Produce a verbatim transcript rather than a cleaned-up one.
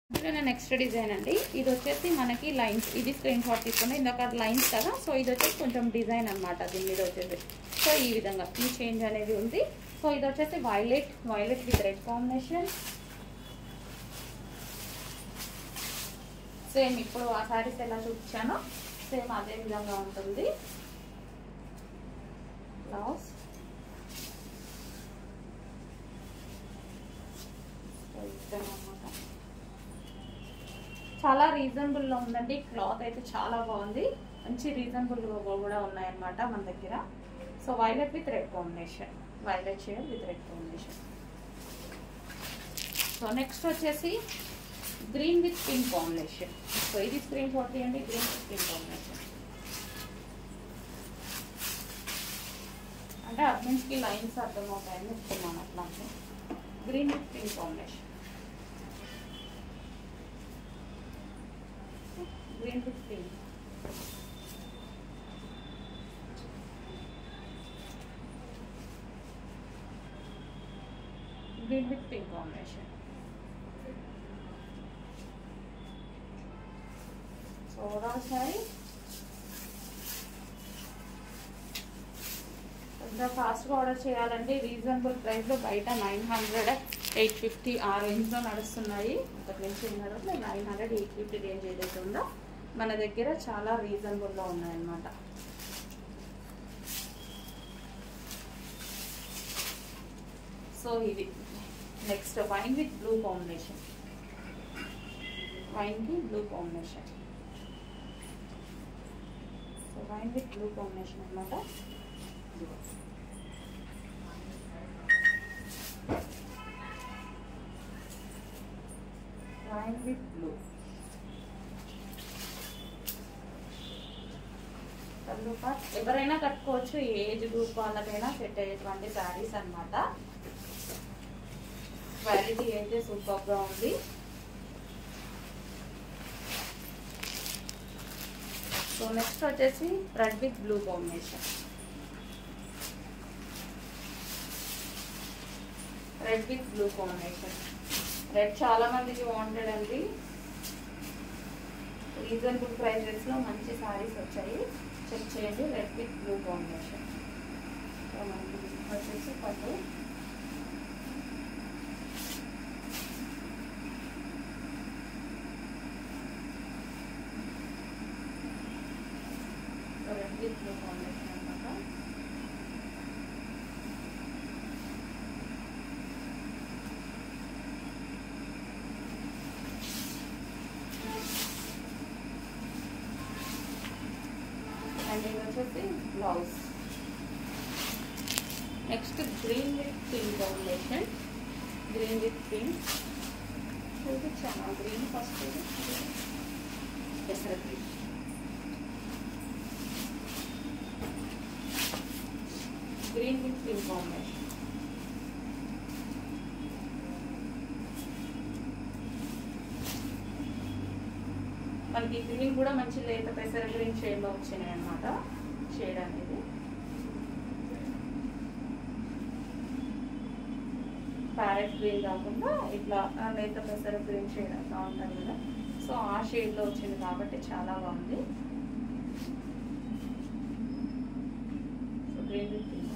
ఇట్లా next design అండి. ఇది వచ్చేసి మనకి లైన్స్, ఇది స్క్రీన్ షాట్ తీసుకుని ఇందాక లైన్స్ కదా, సో ఇది వచ్చేసి కొంచెం డిజైన్ అనమాట దీని మీద వచ్చేసి. సో ఈ విధంగా ఈ చేంజ్ అనేది ఉంది. సో ఇది వచ్చేసి violet violet with red combination. Same ఇప్పుడు ఆ శారీస్ ఎలా చూపించానో సేమ్ అదే విధంగా ఉంటుంది. బ్లౌజ్ చాలా రీజనబుల్లో ఉందండి. క్లాత్ అయితే చాలా బాగుంది, మంచి రీజనబుల్ కూడా ఉన్నాయన్నమాట మన దగ్గర. So violet with red combination, violet shade with red combination. So next వచ్చేసి green with pink combination. So ఇది స్క్రీన్ షాట్ తీయండి, గ్రీన్ విత్ పింక్ కాంబినేషన్. అంటే అడ్మిన్స్కి లైన్స్ అర్థమవుతాయని చెప్తున్నాను అట్లా. Green with pink combination, green with pink. Green with pink combination. So overall saree కొంచెం ఫాస్ట్గా ఆర్డర్ చేయాలండి. రీజనబుల్ ప్రైస్లో బయట నైన్ హండ్రెడ్ ఎయిట్ ఫిఫ్టీ ఆ రేంజ్లో నడుస్తున్నాయి. ఇంతకు మించి ఉన్నారు nine hundred eight fifty range ఏదైతే ఉందో మన దగ్గర చాలా రీజనబుల్లో ఉన్నాయన్నమాట. సో ఇది next wine with blue combination, వైన్కి blue combination. So wine with blue combination అనమాట. వైన్ విత్ బ్లూ ఎవరైనా కట్టుకోవచ్చు, ఏజ్ గ్రూప్ వాళ్ళకైనా సెట్ అయ్యేటువంటి శారీస్ అనమాట. క్వాలిటీ అయితే సూపర్గా ఉంది. సో నెక్స్ట్ వచ్చేసి red with blue combination, red with blue combination. Red చాలా మందికి వాంటెడ్ అండి. రీజనబుల్ ప్రైజెస్లో మంచి శారీస్ వచ్చాయి, చెక్ చేయండి. Red with blue combination. So మనకి వచ్చేసి పట్టు, రెడ్ విత్ బ్లూ కాంబినేషన్ అనమాట. అండ్ ఇది వచ్చేసి blouse. Next green with pink combination, green with pink చూపించాను. గ్రీన్ ఫస్ట్ పెసర green, green with pink combination. మనకి గ్రీన్ కూడా మంచి లేత పెసర గ్రీన్ షేడ్లో వచ్చినాయి అన్నమాట. షేడ్ అనేది ప్యారెట్ గ్రీన్ కాకుండా ఇట్లా లేత పెసర గ్రీన్ షేడ్ అట్లా ఉంటుంది కదా, సో ఆ షేడ్లో వచ్చింది కాబట్టి చాలా బాగుంది. So green with